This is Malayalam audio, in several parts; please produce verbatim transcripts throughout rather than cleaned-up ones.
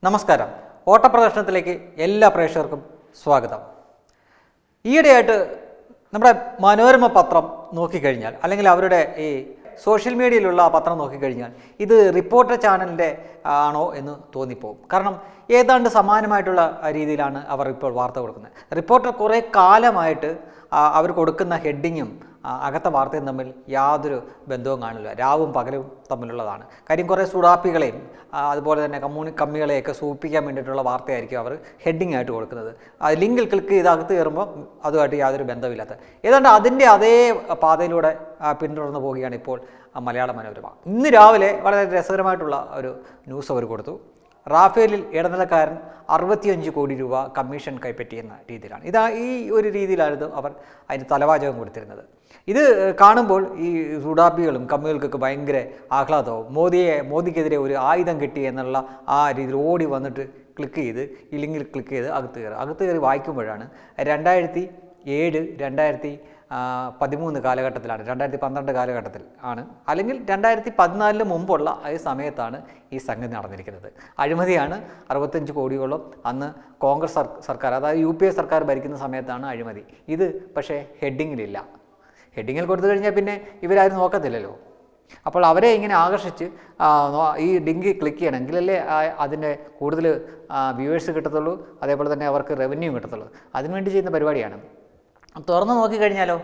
നമസ്കാരം. ഓട്ടപ്രദർശനത്തിലേക്ക് എല്ലാ പ്രേക്ഷകർക്കും സ്വാഗതം. ഈയിടെയായിട്ട് നമ്മുടെ മനോരമ പത്രം നോക്കിക്കഴിഞ്ഞാൽ, അല്ലെങ്കിൽ അവരുടെ ഈ സോഷ്യൽ മീഡിയയിലുള്ള ആ പത്രം നോക്കിക്കഴിഞ്ഞാൽ ഇത് റിപ്പോർട്ടർ ചാനലിൻ്റെ ആണോ എന്ന് തോന്നിപ്പോകും. കാരണം ഏതാണ്ട് സമാനമായിട്ടുള്ള രീതിയിലാണ് അവർ ഇപ്പോൾ വാർത്ത കൊടുക്കുന്നത്. റിപ്പോർട്ടർ കുറേ കാലമായിട്ട് അവർ കൊടുക്കുന്ന ഹെഡിങ്ങും അകത്തെ വാർത്തയും തമ്മിൽ യാതൊരു ബന്ധവും കാണില്ല. രാവും പകലും തമ്മിലുള്ളതാണ്. കാര്യം കുറേ സുഡാപ്പികളെയും അതുപോലെ തന്നെ കമ്മ്യൂണി കമ്മികളെയൊക്കെ സൂപ്പിക്കാൻ വേണ്ടിയിട്ടുള്ള വാർത്തയായിരിക്കും അവർ ഹെഡിങ് ആയിട്ട് കൊടുക്കുന്നത്. അത് ലിങ്കിൽ ക്ലിക്ക് ചെയ്ത് അകത്ത് കയറുമ്പോൾ അതുമായിട്ട് യാതൊരു ബന്ധമില്ലാത്ത ഏതാണ്ട് അതിൻ്റെ അതേ പാതയിലൂടെ പിന്തുടർന്ന് പോവുകയാണ് ഇപ്പോൾ മലയാള മനോരമ. ഇന്ന് രാവിലെ വളരെ രസകരമായിട്ടുള്ള ഒരു ന്യൂസ് അവർ കൊടുത്തു. റാഫേലിൽ ഇടനിലക്കാരൻ അറുപത്തിയഞ്ച് കോടി രൂപ കമ്മീഷൻ കൈപ്പറ്റിയെന്ന രീതിയിലാണ്. ഇതാ ഈ ഒരു രീതിയിലായിരുന്നു അവർ അതിന് തലവാചകം കൊടുത്തിരുന്നത്. ഇത് കാണുമ്പോൾ ഈ സുഡാപ്പികളും കമ്മികൾക്കൊക്കെ ഭയങ്കര ആഹ്ലാദവും, മോദിയെ മോദിക്കെതിരെ ഒരു ആയുധം കിട്ടി എന്നുള്ള ആ രീതിയിൽ ഓടി വന്നിട്ട് ക്ലിക്ക് ചെയ്ത് ഈ ലിങ്കിൽ ക്ലിക്ക് ചെയ്ത് അകത്ത് കയറുക. അകത്ത് കയറി വായിക്കുമ്പോഴാണ് രണ്ടായിരത്തി ഏഴ് രണ്ടായിരത്തി പതിമൂന്ന് കാലഘട്ടത്തിലാണ്, രണ്ടായിരത്തി പന്ത്രണ്ട് കാലഘട്ടത്തിൽ ആണ്, അല്ലെങ്കിൽ രണ്ടായിരത്തി പതിനാലിന് മുമ്പുള്ള ഈ സമയത്താണ് ഈ സംഗതി നടന്നിരിക്കുന്നത്. അഴിമതിയാണ്. അറുപത്തഞ്ച് കോടിയോളം അന്ന് കോൺഗ്രസ് സർക്കാർ, അതായത് യു പി എ സർക്കാർ ഭരിക്കുന്ന സമയത്താണ് അഴിമതി. ഇത് പക്ഷേ ഹെഡിങ്ങിലില്ല. ഹെഡിങ്ങിൽ കൊടുത്തു കഴിഞ്ഞാൽ പിന്നെ ഇവരാരും നോക്കത്തില്ലല്ലോ. അപ്പോൾ അവരെ ഇങ്ങനെ ആകർഷിച്ച് ഈ ലിങ്ക് ക്ലിക്ക് ചെയ്യണമെങ്കിലല്ലേ അതിൻ്റെ കൂടുതൽ വ്യൂവേഴ്സ് കിട്ടത്തുള്ളൂ, അതേപോലെ തന്നെ അവർക്ക് റവന്യൂ കിട്ടത്തുള്ളൂ. അതിനുവേണ്ടി ചെയ്യുന്ന പരിപാടിയാണ്. തുറന്ന് നോക്കിക്കഴിഞ്ഞാലോ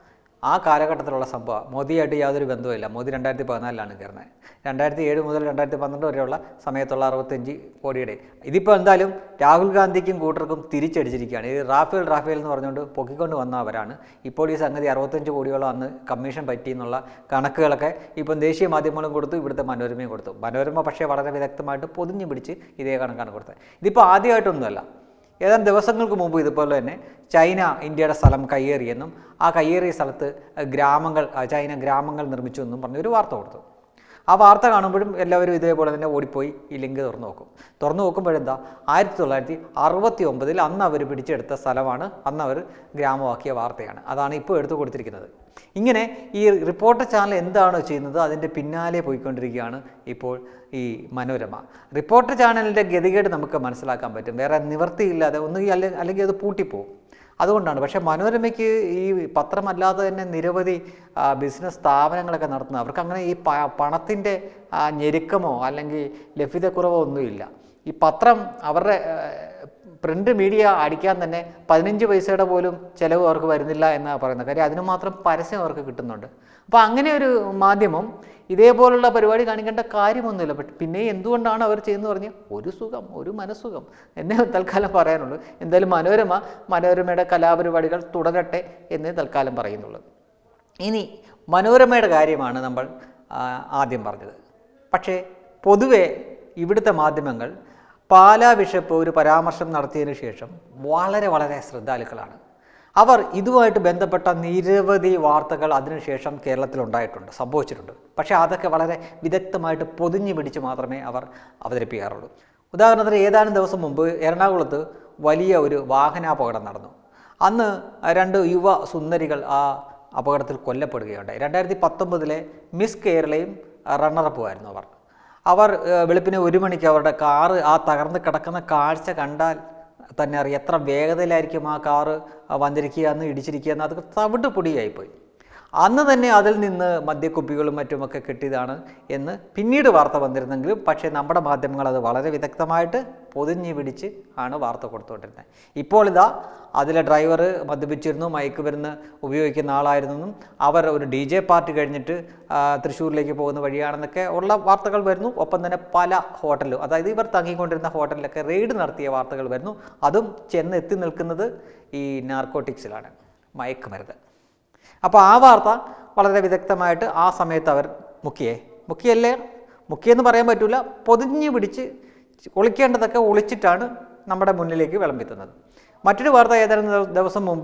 ആ കാലഘട്ടത്തിലുള്ള സംഭവം മോദിയായിട്ട് യാതൊരു ബന്ധവുമില്ല. മോദി രണ്ടായിരത്തി പതിനാലിലാണ് കയറുന്നത്. രണ്ടായിരത്തി ഏഴ് മുതൽ രണ്ടായിരത്തി പന്ത്രണ്ട് വരെയുള്ള സമയത്തുള്ള അറുപത്തഞ്ച് കോടിയുടെ ഇതിപ്പോൾ എന്തായാലും രാഹുൽ ഗാന്ധിക്കും കൂട്ടർക്കും തിരിച്ചടിച്ചിരിക്കുകയാണ്. ഈ റാഫേൽ റാഫേൽ എന്ന് പറഞ്ഞുകൊണ്ട് പൊക്കിക്കൊണ്ട് വന്നവരാണ് ഇപ്പോൾ ഈ സംഗതി അറുപത്തഞ്ച് കോടിയോളം അന്ന് കമ്മീഷൻ പറ്റി എന്നുള്ള കണക്കുകളൊക്കെ ഇപ്പം ദേശീയ മാധ്യമങ്ങളും കൊടുത്തു, ഇവിടുത്തെ മനോരമയും കൊടുത്തു. മനോരമ പക്ഷേ വളരെ വിദഗ്ധമായിട്ട് പൊതിഞ്ഞു പിടിച്ച് ഇതേ കണക്കാണ് കൊടുത്തത്. ഇതിപ്പോൾ ആദ്യമായിട്ടൊന്നുമല്ല. ഏതാനും ദിവസങ്ങൾക്ക് മുമ്പ് ഇതുപോലെ തന്നെ ചൈന ഇന്ത്യയുടെ സ്ഥലം കയ്യേറിയെന്നും ആ കയ്യേറിയ സ്ഥലത്ത് ഗ്രാമങ്ങൾ ചൈന ഗ്രാമങ്ങൾ നിർമ്മിച്ചു എന്നും പറഞ്ഞ് ഒരു വാർത്ത കൊടുത്തു. ആ വാർത്ത കാണുമ്പോഴും എല്ലാവരും ഇതേപോലെ തന്നെ ഓടിപ്പോയി ഈ ലിങ്ക് തുറന്നു നോക്കും. തുറന്നു നോക്കുമ്പോഴെന്താ, ആയിരത്തി തൊള്ളായിരത്തി അറുപത്തി ഒമ്പതിൽ അന്ന് അവർ പിടിച്ചെടുത്ത സ്ഥലമാണ്, അന്ന് അവർ ഗ്രാമമാക്കിയ വാർത്തയാണ്. അതാണ് ഇപ്പോൾ എടുത്തു കൊടുത്തിരിക്കുന്നത്. ഇങ്ങനെ ഈ റിപ്പോർട്ടർ ചാനൽ എന്താണോ ചെയ്യുന്നത് അതിൻ്റെ പിന്നാലെ പോയിക്കൊണ്ടിരിക്കുകയാണ് ഇപ്പോൾ ഈ മനോരമ. റിപ്പോർട്ടർ ചാനലിൻ്റെ ഗതികേട് നമുക്ക് മനസ്സിലാക്കാൻ പറ്റും. വേറെ നിവൃത്തിയില്ലാതെ ഒന്നുകിൽ അല്ലെ അല്ലെങ്കിൽ അത് പൂട്ടിപ്പോവും. അതുകൊണ്ടാണ്. പക്ഷേ മനോരമയ്ക്ക് ഈ പത്രമല്ലാതെ തന്നെ നിരവധി ബിസിനസ് സ്ഥാപനങ്ങളൊക്കെ നടത്തുന്നത്. അവർക്ക് അങ്ങനെ ഈ പ പണത്തിൻ്റെ ഞെരുക്കമോ അല്ലെങ്കിൽ ലഭ്യതക്കുറവോ ഒന്നുമില്ല. ഈ പത്രം അവരുടെ പ്രിൻ്റ് മീഡിയ അടിക്കാൻ തന്നെ പതിനഞ്ച് പൈസയുടെ പോലും ചിലവ് അവർക്ക് വരുന്നില്ല എന്നാണ് പറയുന്നത്. കാര്യം അതിന് മാത്രം പരസ്യം അവർക്ക് കിട്ടുന്നുണ്ട്. അപ്പോൾ അങ്ങനെ ഒരു മാധ്യമം ഇതേപോലുള്ള പരിപാടി കാണിക്കേണ്ട കാര്യമൊന്നുമില്ല. ബട്ട് പിന്നെ എന്തുകൊണ്ടാണ് അവർ ചെയ്യുന്നത് പറഞ്ഞാൽ ഒരു സുഖം, ഒരു മനസ്സുഖം എന്നേ തൽക്കാലം പറയാനുള്ളൂ. എന്തായാലും മനോരമ മനോരമയുടെ കലാപരിപാടികൾ തുടരട്ടെ എന്നേ തൽക്കാലം പറയുന്നുള്ളൂ. ഇനി മനോരമയുടെ കാര്യമാണ് നമ്മൾ ആദ്യം പറഞ്ഞത്. പക്ഷേ പൊതുവെ ഇവിടുത്തെ മാധ്യമങ്ങൾ പാലാ ബിഷപ്പ് ഒരു പരാമർശം നടത്തിയതിനു ശേഷം വളരെ വളരെ ശ്രദ്ധാലുക്കളാണ്. അവർ ഇതുമായിട്ട് ബന്ധപ്പെട്ട നിരവധി വാർത്തകൾ അതിനുശേഷം കേരളത്തിലുണ്ടായിട്ടുണ്ട്, സംഭവിച്ചിട്ടുണ്ട്. പക്ഷേ അതൊക്കെ വളരെ വിദഗ്ധമായിട്ട് പൊതിഞ്ഞു പിടിച്ച് മാത്രമേ അവർ അവതരിപ്പിക്കാറുള്ളൂ. ഉദാഹരണത്തിന് ഏതാനും ദിവസം മുമ്പ് എറണാകുളത്ത് വലിയ ഒരു വാഹനാപകടം നടന്നു. അന്ന് രണ്ട് യുവ സുന്ദരികൾ ആ അപകടത്തിൽ കൊല്ലപ്പെടുകയുണ്ടായി. രണ്ടായിരത്തി പത്തൊമ്പതിലെ മിസ് കേരളയും റണ്ണറപ്പുമായിരുന്നു അവർ. അവർ വെളുപ്പിന് ഒരു മണിക്ക് അവരുടെ കാറ് ആ തകർന്ന് കിടക്കുന്ന കാഴ്ച കണ്ടാൽ തന്നെ അറിയാം എത്ര വേഗതയിലായിരിക്കും ആ കാറ് വന്നിരിക്കുക എന്ന് ഇടിച്ചിരിക്കുക എന്ന്. അത് തവിട്ട് പൊടിയായിപ്പോയി. അന്ന് തന്നെ അതിൽ നിന്ന് മദ്യക്കുപ്പികളും മറ്റുമൊക്കെ കിട്ടിയതാണ് എന്ന് പിന്നീട് വാർത്ത വന്നിരുന്നെങ്കിലും പക്ഷേ നമ്മുടെ മാധ്യമങ്ങൾ അത് വളരെ വിദഗ്ധമായിട്ട് പൊതിഞ്ഞ് പിടിച്ച് ആണ് വാർത്ത കൊടുത്തുകൊണ്ടിരുന്നത്. ഇപ്പോൾ ഇതാ അതിലെ ഡ്രൈവർ മദ്യപിച്ചിരുന്നു, മയക്കുമരുന്ന് ഉപയോഗിക്കുന്ന ആളായിരുന്നെന്നും അവർ ഒരു ഡി ജെ പാർട്ടി കഴിഞ്ഞിട്ട് തൃശ്ശൂരിലേക്ക് പോകുന്ന വഴിയാണെന്നൊക്കെ ഉള്ള വാർത്തകൾ വരുന്നു. ഒപ്പം തന്നെ പല ഹോട്ടലിലും, അതായത് ഇവർ തങ്ങിക്കൊണ്ടിരുന്ന ഹോട്ടലിലൊക്കെ റെയ്ഡ് നടത്തിയ വാർത്തകൾ വരുന്നു. അതും ചെന്ന് എത്തി നിൽക്കുന്നത് ഈ നാർക്കോട്ടിക്സിലാണ്, മയക്കുമരുന്ന്. അപ്പോൾ ആ വാർത്ത വളരെ വിദഗ്ധമായിട്ട് ആ സമയത്ത് അവർ മുക്കിയേ മുക്കിയല്ലേ മുക്കിയെന്ന് പറയാൻ പറ്റില്ല, പൊതിഞ്ഞ് പിടിച്ച് ഒളിക്കേണ്ടതൊക്കെ ഒളിച്ചിട്ടാണ് നമ്മുടെ മുന്നിലേക്ക് വിളമ്പിത്തുന്നത്. മറ്റൊരു വാർത്ത ഏതാനും ദിവസം മുമ്പ്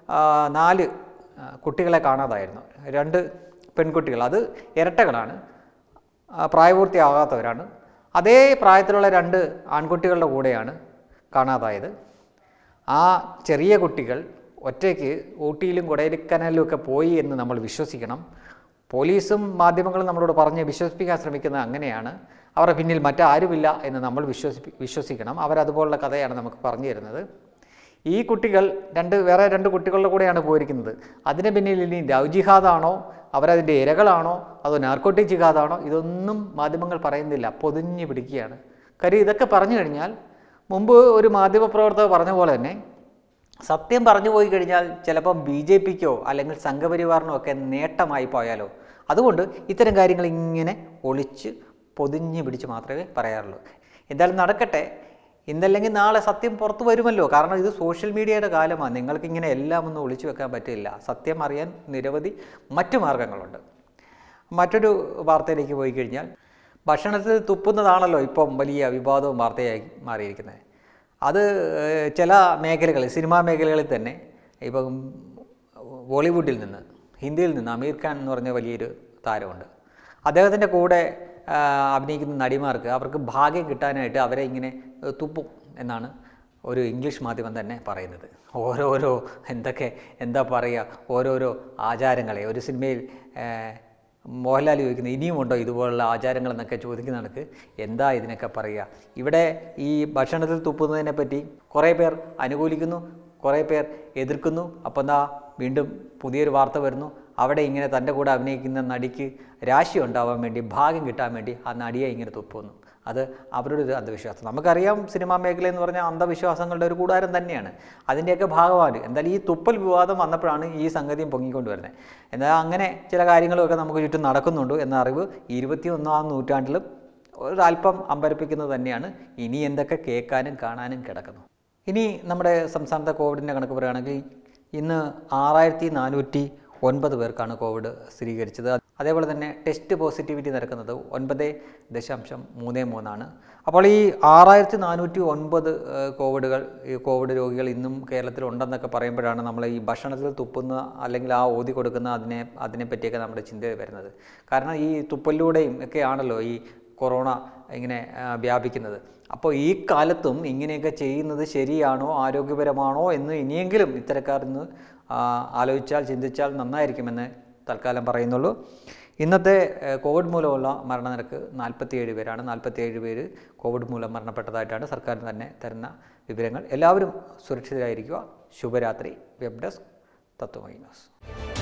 നാല് കുട്ടികളെ കാണാതായിരുന്നു. രണ്ട് പെൺകുട്ടികൾ, അത് ഇരട്ടകളാണ്, പ്രായപൂർത്തിയാകാത്തവരാണ്. അതേ പ്രായത്തിലുള്ള രണ്ട് ആൺകുട്ടികളുടെ കൂടെയാണ് കാണാതായത്. ആ ചെറിയ കുട്ടികൾ ഒറ്റയ്ക്ക് ഊട്ടിയിലും കൊടൈക്കനാലിലും ഒക്കെ പോയി എന്ന് നമ്മൾ വിശ്വസിക്കണം. പോലീസും മാധ്യമങ്ങളും നമ്മളോട് പറഞ്ഞ് വിശ്വസിപ്പിക്കാൻ ശ്രമിക്കുന്നത് അങ്ങനെയാണ്. അവരുടെ പിന്നിൽ മറ്റാരുമില്ല എന്ന് നമ്മൾ വിശ്വസി വിശ്വസിക്കണം. അവരതുപോലുള്ള കഥയാണ് നമുക്ക് പറഞ്ഞു തരുന്നത്. ഈ കുട്ടികൾ രണ്ട് വേറെ രണ്ട് കുട്ടികളുടെ കൂടെയാണ് പോയിരിക്കുന്നത്. അതിന് പിന്നിൽ ഇനി ലവ് ജിഹാദാണോ, അവരതിൻ്റെ ഇരകളാണോ, അതോ നാർക്കോട്ടിക് ജിഹാദാണോ, ഇതൊന്നും മാധ്യമങ്ങൾ പറയുന്നില്ല, പൊതിഞ്ഞ് പിടിക്കുകയാണ്. കാര്യം ഇതൊക്കെ പറഞ്ഞു കഴിഞ്ഞാൽ, മുമ്പ് ഒരു മാധ്യമപ്രവർത്തകർ പറഞ്ഞ പോലെ തന്നെ സത്യം പറഞ്ഞു പോയി കഴിഞ്ഞാൽ ചിലപ്പം ബി ജെ പിക്കോ അല്ലെങ്കിൽ സംഘപരിവാറിനോ ഒക്കെ നേട്ടമായി പോയാലോ. അതുകൊണ്ട് ഇത്തരം കാര്യങ്ങൾ ഇങ്ങനെ ഒളിച്ച് പൊതിഞ്ഞ് പിടിച്ച് മാത്രമേ പറയാറുള്ളൂ. എന്തായാലും നടക്കട്ടെ. ഇന്നല്ലെങ്കിൽ നാളെ സത്യം പുറത്തു വരുമല്ലോ. കാരണം ഇത് സോഷ്യൽ മീഡിയയുടെ കാലമാണ്. നിങ്ങൾക്കിങ്ങനെ എല്ലാം ഒന്നും ഒളിച്ചു വെക്കാൻ പറ്റില്ല. സത്യം അറിയാൻ നിരവധി മറ്റു മാർഗങ്ങളുണ്ട്. മറ്റൊരു വാർത്തയിലേക്ക് പോയി കഴിഞ്ഞാൽ, ഭക്ഷണത്തിൽ തുപ്പുന്നതാണല്ലോ ഇപ്പം വലിയ വിവാദവും വാർത്തയായി മാറിയിരിക്കുന്നത്. അത് ചില മേഖലകളിൽ, സിനിമാ മേഖലകളിൽ തന്നെ, ഇപ്പം ബോളിവുഡിൽ നിന്ന്, ഹിന്ദിയിൽ നിന്ന് അമീർ ഖാൻ എന്ന് പറഞ്ഞ വലിയൊരു താരമുണ്ട്. അദ്ദേഹത്തിൻ്റെ കൂടെ അഭിനയിക്കുന്ന നടിമാർക്ക് അവർക്ക് ഭാഗ്യം കിട്ടാനായിട്ട് അവരെ ഇങ്ങനെ തുപ്പും എന്നാണ് ഒരു ഇംഗ്ലീഷ് മാധ്യമം തന്നെ പറയുന്നത്. ഓരോരോ എന്തൊക്കെ എന്താ പറയുക, ഓരോരോ ആചാരങ്ങളെ ഒരു സിനിമയിൽ മോഹൻലാൽ ചോദിക്കുന്നത് ഇനിയും ഉണ്ടോ ഇതുപോലുള്ള ആചാരങ്ങളെന്നൊക്കെ ചോദിക്കുന്ന കണക്ക് എന്താ ഇതിനൊക്കെ പറയുക. ഇവിടെ ഈ ഭക്ഷണത്തിൽ തുപ്പുന്നതിനെ പറ്റി കുറേ പേർ അനുകൂലിക്കുന്നു, കുറേ പേർ എതിർക്കുന്നു. അപ്പം എന്താ വീണ്ടും പുതിയൊരു വാർത്ത വരുന്നു. അവിടെ ഇങ്ങനെ തൻ്റെ കൂടെ അഭിനയിക്കുന്ന നടിക്ക് രാശി ഉണ്ടാവാൻ വേണ്ടി, ഭാഗ്യം കിട്ടാൻ വേണ്ടി ആ നടിയെ ഇങ്ങനെ തുപ്പുന്നു. അത് അവരുടെ ഒരു അന്ധവിശ്വാസം. നമുക്കറിയാം സിനിമാ മേഖല എന്ന് പറഞ്ഞാൽ അന്ധവിശ്വാസങ്ങളുടെ ഒരു കൂടാരം തന്നെയാണ്. അതിൻ്റെയൊക്കെ ഭാഗമാണ്. എന്തായാലും ഈ തുപ്പൽ വിവാദം വന്നപ്പോഴാണ് ഈ സംഗതിയും പൊങ്ങിക്കൊണ്ട് വരുന്നത്. എന്നാൽ അങ്ങനെ ചില കാര്യങ്ങളൊക്കെ നമുക്ക് ചുറ്റും നടക്കുന്നുണ്ട് എന്ന അറിവ് ഇരുപത്തി ഒന്നാം നൂറ്റാണ്ടിലും ഒരല്പം അമ്പരപ്പിക്കുന്നത് തന്നെയാണ്. ഇനി എന്തൊക്കെ കേൾക്കാനും കാണാനും കിടക്കുന്നു. ഇനി നമ്മുടെ സംസ്ഥാനത്തെ കോവിഡിൻ്റെ കണക്ക് പറയുകയാണെങ്കിൽ ഇന്ന് ആറായിരത്തി നാനൂറ്റി ഒൻപത് പേർക്കാണ് കോവിഡ് സ്ഥിരീകരിച്ചത്. അതേപോലെ തന്നെ ടെസ്റ്റ് പോസിറ്റിവിറ്റി നിരക്കുന്നത് ഒൻപത് ദശാംശം മൂന്ന് മൂന്നാണ്. അപ്പോൾ ഈ ആറായിരത്തി നാനൂറ്റി ഒൻപത് കോവിഡുകൾ ഈ കോവിഡ് രോഗികൾ ഇന്നും കേരളത്തിലുണ്ടെന്നൊക്കെ പറയുമ്പോഴാണ് നമ്മൾ ഈ ഭക്ഷണത്തിൽ തുപ്പുന്ന അല്ലെങ്കിൽ ആ ഓതി കൊടുക്കുന്ന അതിനെ അതിനെപ്പറ്റിയൊക്കെ നമ്മുടെ ചിന്ത വരുന്നത്. കാരണം ഈ തുപ്പലിലൂടെയും ഒക്കെ ആണല്ലോ ഈ കൊറോണ ഇങ്ങനെ വ്യാപിക്കുന്നത്. അപ്പോൾ ഈ കാലത്തും ഇങ്ങനെയൊക്കെ ചെയ്യുന്നത് ശരിയാണോ, ആരോഗ്യപരമാണോ എന്ന് ഇനിയെങ്കിലും ഇത്തരക്കാർ ഇന്ന് ആലോചിച്ചാൽ, ചിന്തിച്ചാൽ നന്നായിരിക്കുമെന്ന് തൽക്കാലം പറയുന്നുള്ളൂ. ഇന്നത്തെ കോവിഡ് മൂലമുള്ള മരണനിരക്ക് നാൽപ്പത്തിയേഴ് പേരാണ്. നാൽപ്പത്തിയേഴ് പേര് കോവിഡ് മൂലം മരണപ്പെട്ടതായിട്ടാണ് സർക്കാർ തന്നെ തരുന്ന വിവരങ്ങൾ. എല്ലാവരും സുരക്ഷിതരായിരിക്കുക. ശുഭരാത്രി. Web desk Tatvamayi news.